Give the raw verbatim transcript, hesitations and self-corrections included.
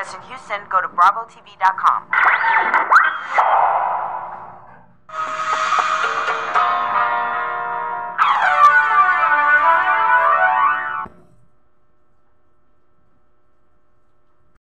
In Houston, go to bravo t v dot com.